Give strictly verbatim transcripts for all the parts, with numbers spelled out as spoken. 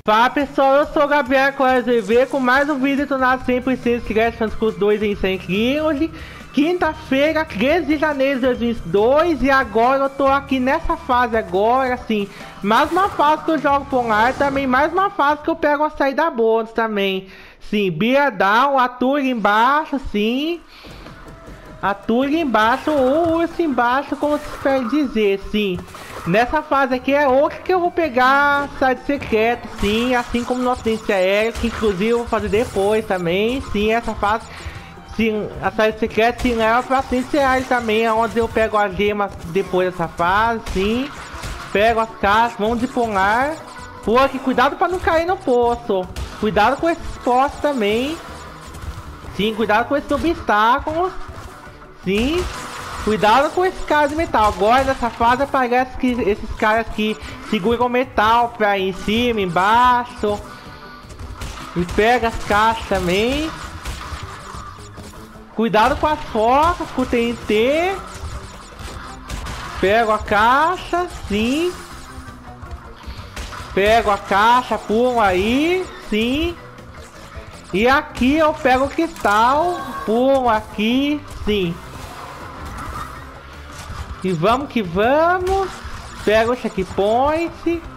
Fala pessoal, eu sou o Gabriel Corazeve com mais um vídeo detonado cem por cento Crash Bandicoot dois em cem hoje, quinta-feira, treze de janeiro de dois mil e vinte e dois. E agora eu tô aqui nessa fase agora, assim, mais uma fase que eu jogo por lá, também mais uma fase que eu pego a saída bônus também. Sim, Bear Down, a Turga embaixo, sim. A Turga embaixo, ou urso embaixo, como se quer dizer, sim. Nessa fase aqui é outra que eu vou pegar site secreto, sim, assim como no acidente aéreo, que inclusive eu vou fazer depois também, sim, essa fase, sim, a site secreta sim leva para acidente aéreo também, onde eu pego as gemas depois dessa fase, sim, pego as caixas, vamos dipolar, pô, aqui, cuidado para não cair no poço, cuidado com esses postes também, sim, cuidado com esses obstáculos, sim. Cuidado com esses caras de metal. Agora nessa fase parece que esses caras que seguram o metal pra ir em cima, embaixo. E pega as caixas também. Cuidado com as focas, com o T N T. Pego a caixa, sim. Pego a caixa, pulo aí, sim. E aqui eu pego o cristal, pulo aqui, sim. E vamos que vamos. Pega o checkpoint.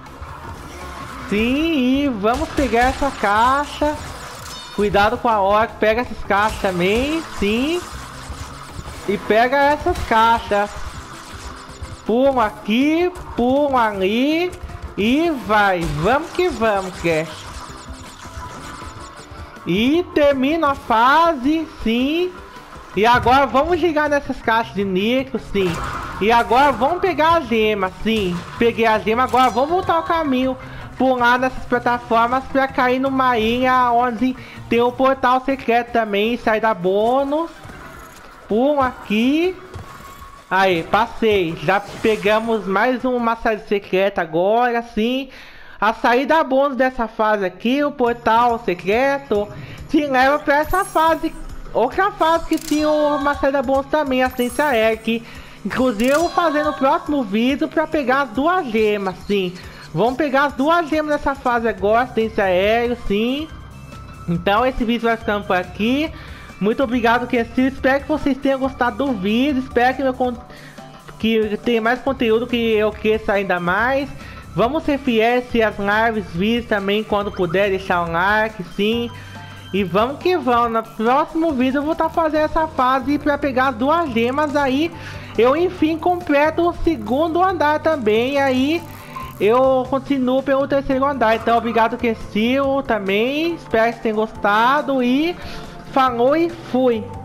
Sim, e vamos pegar essa caixa. Cuidado com a hora. Pega essas caixas também. Sim. E pega essas caixas. Pula aqui. Pula ali. E vai. Vamos que vamos, Crash. E termina a fase. Sim. E agora vamos ligar nessas caixas de níquel. Sim. E agora vamos pegar a gema, sim. Peguei a gema, agora vamos voltar ao caminho. Pular nessas plataformas para cair numa ilha onde tem um portal secreto também. Saída bônus. Pulo aqui. Aí, passei. Já pegamos mais uma saída secreta agora, sim. A saída bônus dessa fase aqui, o portal secreto, te leva para essa fase. Outra fase que tinha uma saída bônus também, assistência aérea, que inclusive eu vou fazer no próximo vídeo para pegar as duas gemas, sim. Vamos pegar as duas gemas dessa fase agora, assistência aérea, sim. Então esse vídeo vai ficando por aqui. Muito obrigado que assistiu, espero que vocês tenham gostado do vídeo. Espero que, meu con que tenha mais conteúdo, que eu cresça ainda mais. Vamos ser fiéis, se as lives, vídeos também, quando puder deixar um like, sim. E vamos que vamos, no próximo vídeo eu vou estar fazendo essa fase para pegar as duas gemas. Aí eu enfim completo o segundo andar também. Aí eu continuo pelo terceiro andar. Então obrigado que assistiu também. Espero que tenham gostado. E falou e fui.